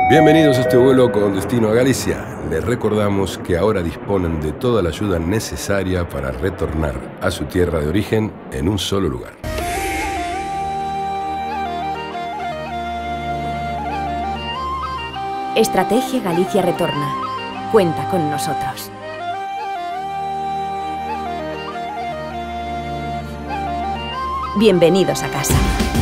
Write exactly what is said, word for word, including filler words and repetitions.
Bienvenidos a este vuelo con destino a Galicia. Les recordamos que ahora disponen de toda la ayuda necesaria para retornar a su tierra de origen en un solo lugar. Estrategia Galicia Retorna. Cuenta con nosotros. Bienvenidos a casa.